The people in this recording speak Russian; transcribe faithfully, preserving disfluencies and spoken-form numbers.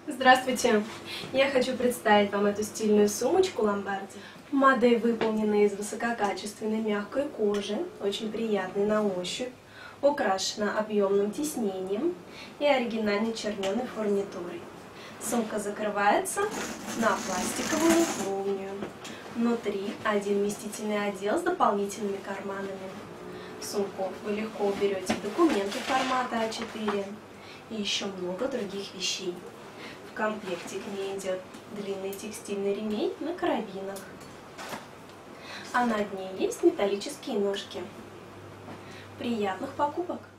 Здравствуйте! Я хочу представить вам эту стильную сумочку Ломбарди. Модель выполнена из высококачественной мягкой кожи, очень приятной на ощупь, украшена объемным тиснением и оригинальной черненой фурнитурой. Сумка закрывается на пластиковую молнию. Внутри один вместительный отдел с дополнительными карманами. В сумку вы легко уберете документы формата а четыре и еще много других вещей. В комплекте к ней идет длинный текстильный ремень на карабинах, а над ней есть металлические ножки. Приятных покупок!